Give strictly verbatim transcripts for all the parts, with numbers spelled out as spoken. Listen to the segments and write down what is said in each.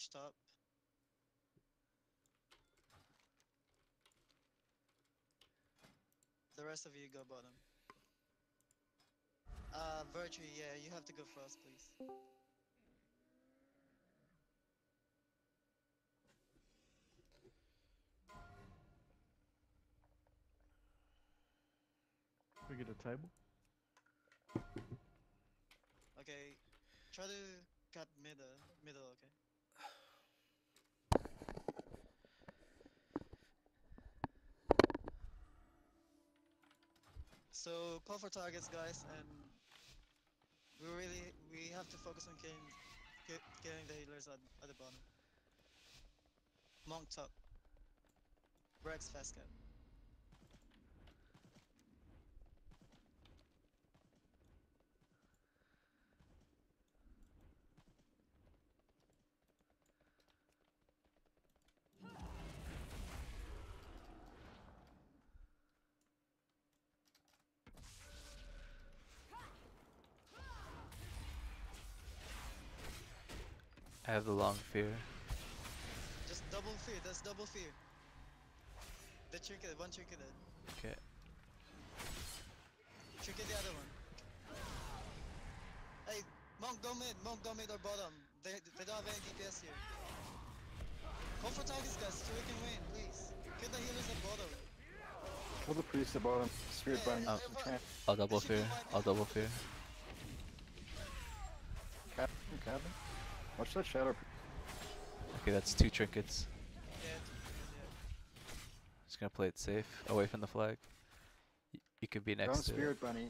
push top. The rest of you go bottom. Uh, Virtue, yeah, you have to go first, please. We get a table. Okay, try to cut middle, middle, okay? So call for targets, guys, and we really we have to focus on killing ki killing the healers at, at the bottom. Monk top, Rex fast cap. I have the long fear. Just double fear. That's double fear. The trinket, one trinket dead. Okay. Trinket the other one. Hey, monk go mid, monk go mid or bottom. They they don't have any D P S here. Call for targets, guys, so we can win, please. Kill the healers at bottom. Kill the priest at bottom. Spirit Yeah, bunny. yeah, Oh. yeah, but- Tramp. I'll double They should fear. be wiping I'll it. double fear. Cabin. Cabin. Watch that shadow. Okay, that's two trinkets. Yeah, trinket, yeah. Just gonna play it safe, away from the flag. Y you could be Down next to it. spirit bunny.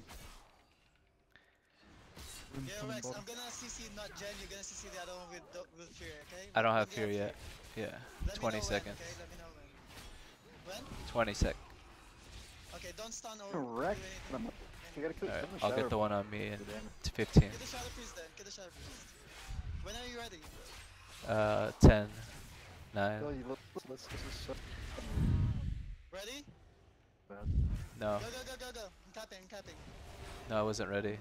Room Yeah, coming Rex, bottom. I'm gonna C C not Jen, you're gonna C C the other one with do- with fear, okay? I don't When have do you fear yet. Yeah. Let me twenty know seconds. When, okay? Let me know when. When? twenty sec. Okay, don't stun or Correct. do anything. You gotta kill, Alright, kill the I'll shadow. get the one on me in The damage. to fifteen. Get the Shadow Priest then, get the Shadow Priest. When are you ready? Uh, ten, Kill nine. you. Let's, let's, this is so Ready? bad. No, Go, go, go, go, go. I'm tapping, I'm tapping. no, I wasn't ready.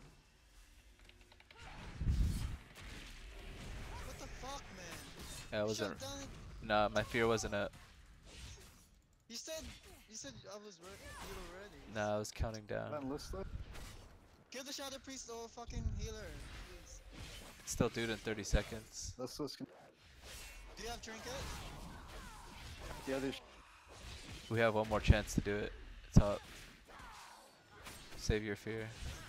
What the fuck, man? Yeah, I You wasn't. should've done it. Nah, my fear wasn't up. You said, you said I was ready. You were ready. Nah, I was counting down. That list though? Kill the Shadow Priest or fucking healer, please. Still do it in thirty seconds. Let's let's Do you have trinket? the other. Sh We have one more chance to do it. Top. Save your fear.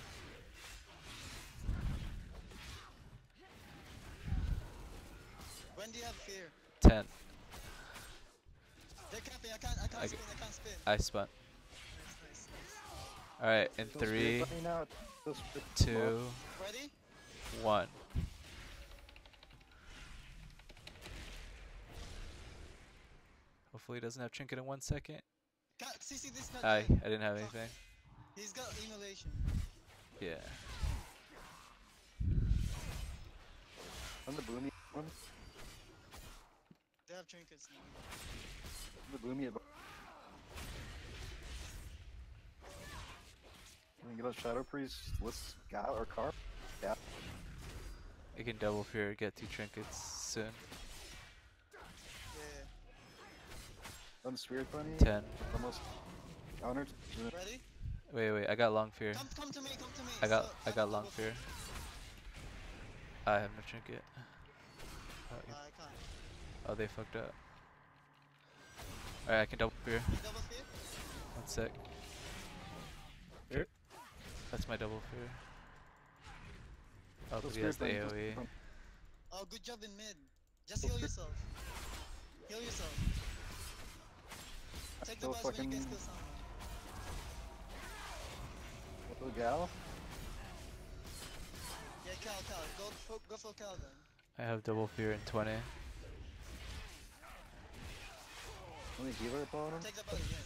When do you have fear? ten. They're camping. I can't. I can't I spin. g- I can't spin. I spun. Nice, nice, nice. Alright, in kill spirit three, bunny now. Kill spirit two, Ready? one. Hopefully he doesn't have trinket in one second. Ca C C this not I Jen. I didn't have Fuck. anything. He's got immolation. Yeah. On the boomy one. They have trinkets now. The boomy at bottom. We can get a shadow priest. Let's gal or car. Yeah. I can double fear, get two trinkets soon. Yeah. On the spirit bunny. ten. Almost countered. Ready? Wait, wait, I got long fear. Come, come to me. Come to me. I got So, I got long double fear. I have no trinket. Oh, Uh, you- I can't. oh, they fucked up. Alright, I can double fear. You double fear? One sec. Here. That's my double fear. Oh, Kill but he has the spirit bunny, AoE. kill- Oh, good job in mid. Just Kill heal spirit- yourself. Heal yourself. Take the Kill bus when you fucking- guys kill someone. Kill gal. Yeah, Cal, Cal. Go, for, go for Cal then. I have double fear in twenty. Only healer at bottom. Take the bus, yeah.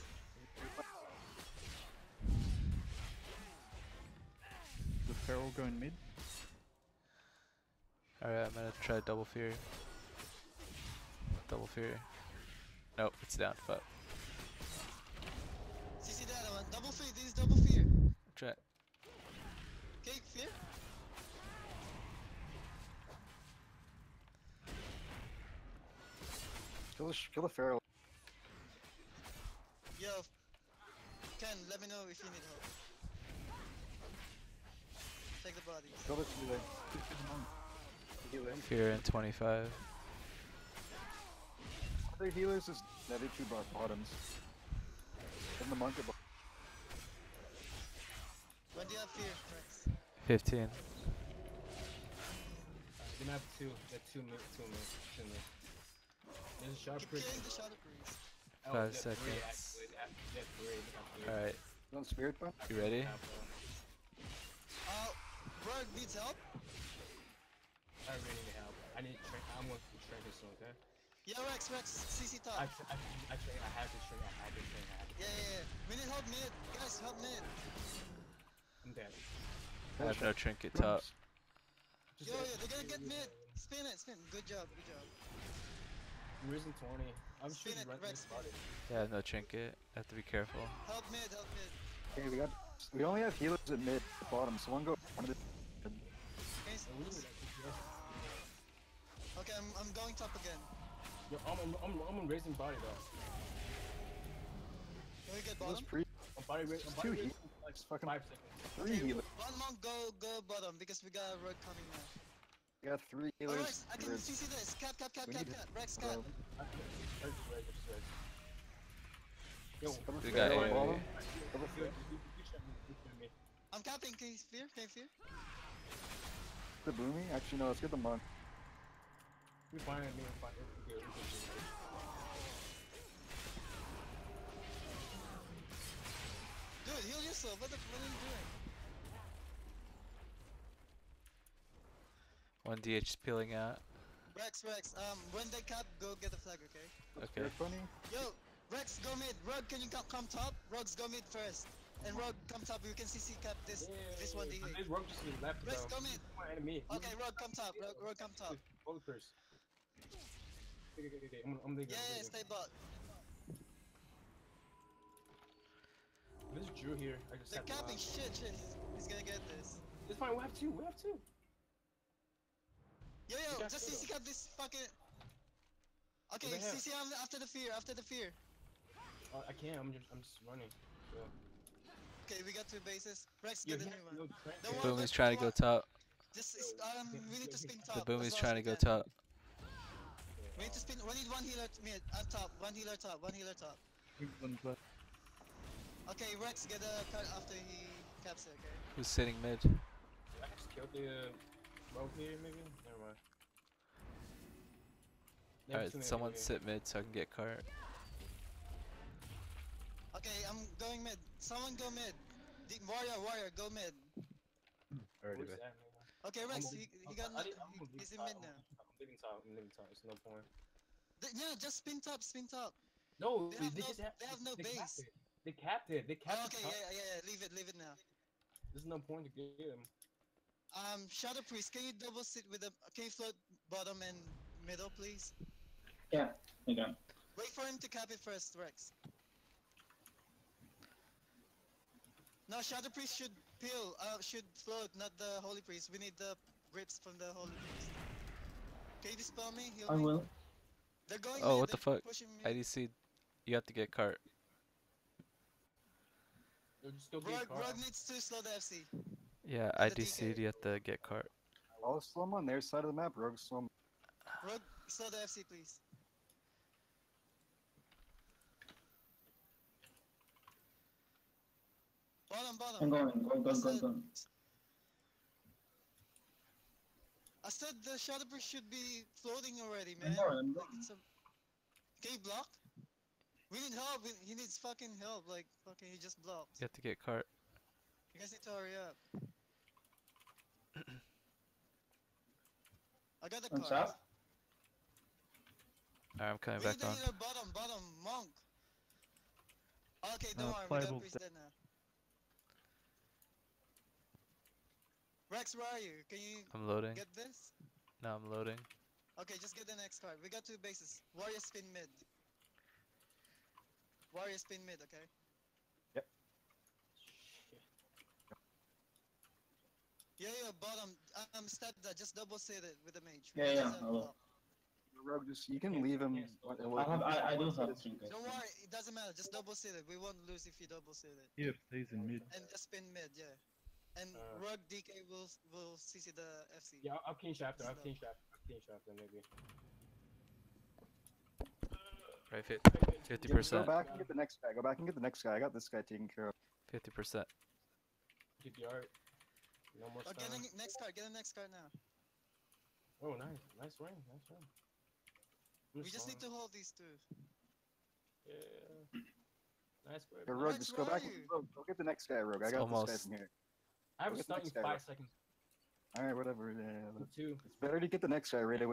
The feral going mid. Alright, I'm gonna try double fear. Double fear. Nope, it's down. Fuck. C C the other one. Double fear. This is double fear. Try. Okay, fear. Kill the, sh- kill the Pharaoh. Yo, Ken, let me know if you need help. Take the bodies. Kill the healer. Healer. Fear in twenty-five. Other healers is the other two bot bottoms. And the monk at bo- When do you have fear, Rex? fifteen. You're gonna have two. They're two mid, two mid, two mid. There's a sharp Keep priest. killing the shadow priest. Oh, Five they have three, seconds. actually. They have, they have three. They have three. Alright, You want spirit bomb? you ready? Have, uh, Uh, Rug needs help? I really need help. I need train. I'm going to train this soon, okay? Yeah, Rex, Rex, C C top. I, tra- I, I train. I have to train. I have to train. I have to Yeah, train. yeah, yeah. We need help mid. Guys, help mid. I'm dead. I have no trinket top. Just Yo, let- yo, they're gonna get mid. Spin it, spin. Good job, good job. Risen twenty. I'm Spin shooting it, right Rex, this body. Yeah, I have no trinket. I have to be careful. Help mid, help mid. Okay, we got. We only have healers at mid, bottom. So one go. One of the. Can you s- And we need that D P S. Okay, I'm, I'm going top again. Yo, I'm, I'm, I'm, I'm on raising body though. Can we get Healers bottom? pre. I'm body raising. I'm Two body heal- raising like It's fucking five seconds. three Okay, healers. one monk go go bottom because we got a rug coming now. We got three Oh, healers. Rex, I can healers. C C this. Cap, cap, cap, We cap, need cap. Rex, Bro. cap. I just raised, just raised, just raised. Yo, Cover We got Pharaoh, A O E. bottom. Cover you, Pharaoh. you, you should have you should have me. I'm capping. Can you fear? Can you fear? The boomy. Actually, no. Let's get the monk. We find it, we find it. We good, we good, we good. Dude, heal yourself. What the what are you doing? One D H is peeling out. Rex, Rex. Um, when they cap, go get the flag, okay? Okay. Spirit bunny. Yo, Rex, go mid. Rug, can you come, come top? Rugs, go mid first. And Rug, come top. You can C C cap this this one D But H. This rogue just to the left Rex, though. go mid. My enemy. Okay, Rug, come top. Rug, Rug come top. Hold first. Okay, okay, okay. I'm, I'm leaving. Yeah, I'm yeah, leaving. stay bot. This is Drew here. I just They're have to capping. laugh. Shit, shit. He's, he's gonna get this. It's fine. We have two. We have two. Yo, yo, got just two. C C cap this fucking. Okay, they have? C C am- after the fear. After the fear. Uh, I can't. I'm just. I'm just running. Yeah. Okay, we got two bases. Rex, Yo, get he the has new one. no tra- Don't yeah. worry. Boomy's trying to go top. Just s- um, we need to spin The top. Boomy's as well trying as to we go can. top. We need to spin. We need one healer t- mid on top. One healer top. One healer top. One plus. Okay, Rex, get a cut after he caps it. Okay. Who's sitting mid? I just killed the uh, rogue here, maybe. Never mind. They have Alright, too many someone here. sit mid so I can get cart. Okay, I'm going mid. Someone go mid. The warrior, warrior, go mid. Where's that, man? Okay, I'm Rex, gonna he, leave- he I'm- got. I need- I'm he- gonna leave He's in top, mid I'm now. leaving top, I'm leaving top. I'm leaving top. There's no point. Th- Yeah, just spin top, spin top. No, They they, have they no- just have. they have no they capped base. it. They capped it. They Oh, capped okay, it. yeah, yeah, yeah. Leave it, leave it now. There's no point to get him. Um, Shadow Priest, can you double sit with the? Can you float bottom and middle, please? Yeah, I got. Wait for him to cap it first, Rex. No, Shadow Priest should peel. Uh, should float, not the Holy Priest. We need the grips from the Holy Priest. Can you dispel me? Heal I me? will. They're going Oh, mid, what the they're fuck? pushing me. I D C, you have to get cart. Yo, just go get Rug, Carl. Rug needs to slow the F C. Yeah, the I D D K. C'd, you have to get cart. I'll slow them on their side of the map. Rogue slow 'em. Rug, slow the F C, please. Bottom, bottom. I'm going. Go, go, go, go. I said the Shadow Priest should be floating already, I'm man. going. I'm Like, going. it's a... Can you block? We need help. We, he needs fucking help. Like, fucking, he just blocked. You have to get cart. You guys need to hurry up. I got the On card. top. Alright, I'm coming We back need the on. healer bottom, bottom, monk. Okay, don't Uh, worry, we got pliable priest dead now. Rex, where are you? Can you I'm loading. get this? Now I'm loading. Okay, just get the next card. We got two bases. Warrior spin mid. Warrior spin mid, okay? Yeah, yeah, bottom. Um, step that. Just double sit it with the mage. Yeah, He yeah, doesn't I will. block. Rogue, just you can leave him. what- what- I have, I, I do once have it is- trinkets. Don't worry, it doesn't matter. Just double seal it. We won't lose if you double seal it. Here, stays in mid. And just spin mid, yeah. And Uh. Rug D K will will C C the F C. Yeah, I'll, I'll clean shafter. I'll Slow. clean shafter. I'll clean shafter maybe. Right, fifty Yeah, just Go percent. back and get the next guy. Go back and get the next guy. I got this guy taken care of. Fifty percent. Keep the art. No more Oh, get stun. the next card. Get the next card now. Oh, nice, nice ring, nice ring. I'm We just need to slowing. hold these two. Yeah. Nice grip. Hey, nice. Rogue, Rex, just go where back are and you? Rogue, go get the next guy, Rogue. I It's got this almost- guy from here. I have a Look at stun the in next guy, five Rogue. seconds. All right, whatever. Yeah, yeah, but Two. it's better to get the next guy right away.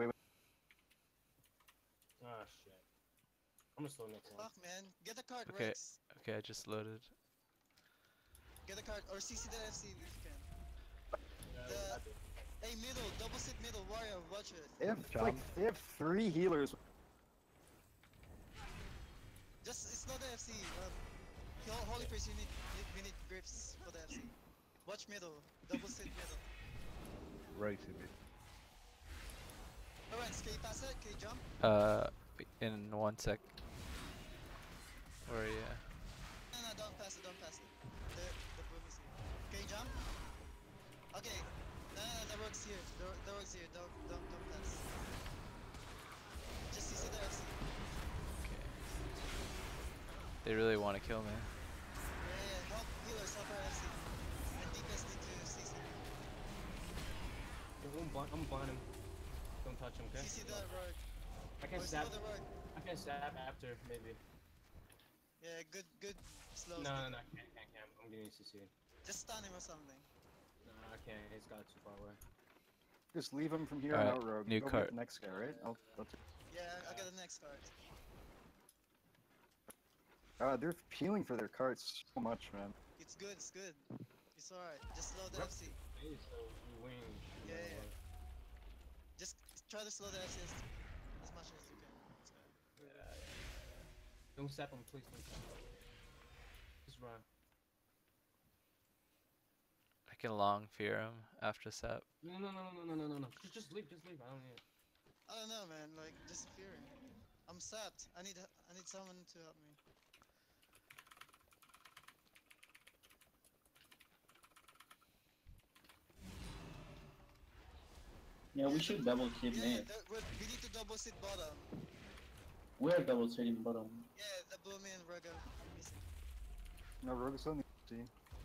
Ah, shit. I'm gonna slow next one. Fuck, man. Get the card, Okay. Rex. Okay, I just loaded. Get the card. Or C C the F C if you can. Yeah, The- I did. Hey, middle. Double sit middle. Warrior, watch it. They have Job. like they have three healers. Just, it's not the F C. Um, Ho- Holy Priest, you need, you, we need grips for the F C. Watch middle. Double sit middle. Right in mid. Alright, can you pass it? Can you jump? Uh, in one sec. Where are you? No, no, don't pass it, don't pass it. The, the boom is here. Can you jump? Okay. No, no, no, the rogue's here. The, the rogue's here. Don't, don't, don't pass. Just C C the F C. Okay. They really want to kill me. Yeah, yeah, help healers, help our F C. And D P S need to C C. I'm blind, I'm blind him. Don't touch him, okay? C C the rogue. I can Or stab. slow the rogue. I can stab after, maybe. Yeah, good, good. Slow. No, no, no, I can't, can't, can't. I'm getting C C. Just stun him or something. No, I can't. It's got too far away. Just leave him from here Alright, on out, Rogue. new Go get card. the next guy, right? I'll, I'll t- Yeah, I'll get the next card. uh, they're peeling for their cards so much, man. It's good, it's good. It's alright. Just slow the Rep- F C. Hey, so you win. Yeah, yeah. Just try to slow the F C as, as much as you can. It's good. Don't step him, please. Don't step him. Just run. I can long fear him after sap. No, no, no, no, no, no, no, no. Just, just leave, just leave. I don't need it. I don't know, man. Like, just fearing. I'm sapped. I need, I need someone to help me. Yeah, we should double hit Yeah, mid. the, we we need to double sit bottom. We're double hitting bottom. Yeah, the Boomy and Rugga missing. No, Rogue's on the team.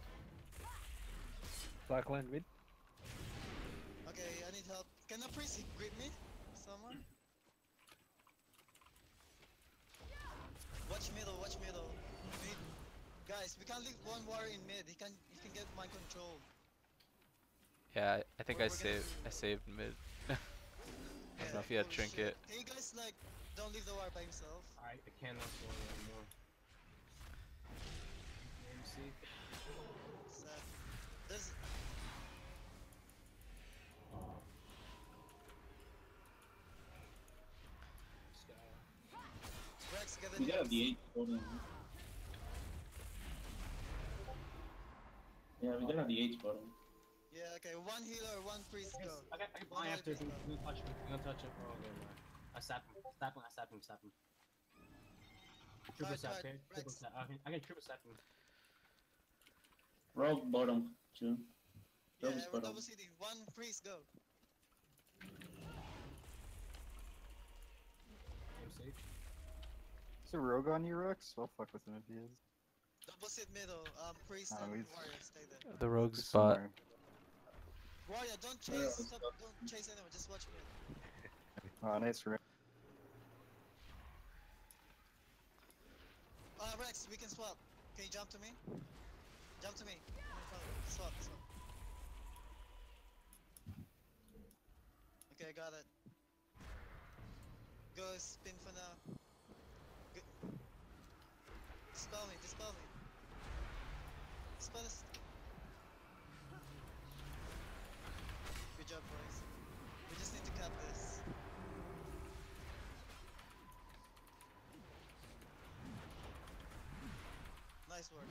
Blackland mid. Okay, I need help. Can the priest grip me? Someone? Watch middle, watch middle. We need... Guys, we can't leave one warrior in mid. He can, he can get mind control. Yeah, I, I think We're- I we're gonna saved. do- I saved mid. I Yeah, don't know if he had holy trinket. shit. Can you guys like don't leave the war by himself? I, I cannot slow him anymore. Let me see. Sad. There's This guy. Rex, get We the got the eight bottom. Yeah, we got the eight bottom. Yeah, okay. One healer, one priest, go. I got, I got One blind after. healer, Don't, don't touch him. Don't touch him. Oh, okay, man. I slap him. Slap him. I slap him. Slap him. Triple Card, slap, card, okay? Triple Rex. slap. I can, I can triple slap him. Rogue bottom, two. Yeah, Double we're spot double on. seating. One priest, go. I'm safe. Is a Rogue on you, Rex? I'll fuck with him if he is. Double sit middle. Um, priest Oh, and he's- warrior, stay there. The rogue's He's spot. somewhere. Warrior, don't Yeah, chase. it's Stop, not- don't chase anyone. Just watch mid. Oh, nice, Rex. Uh, Rex, we can swap. Can you jump to me? Jump to me. I'm in front of you. Swap, swap. Okay, got it. Go spin for now. Go. Dispel me, dispel me. Dispel us. Good job, boys. We just need to cut this. Nice work.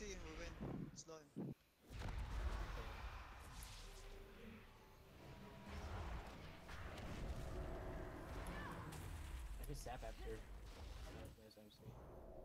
C, we win. Slow him. I can sap after. Uh, yes, I'm saying.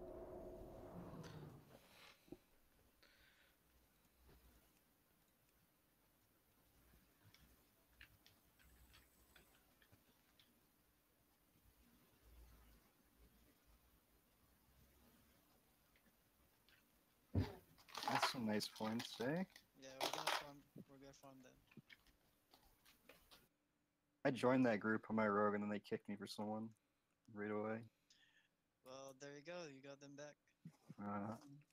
That's some nice points, eh? Yeah, we're gonna farm. We're gonna farm them. I joined that group on my rogue and then they kicked me for someone right away. Well, there you go. You got them back. Uh,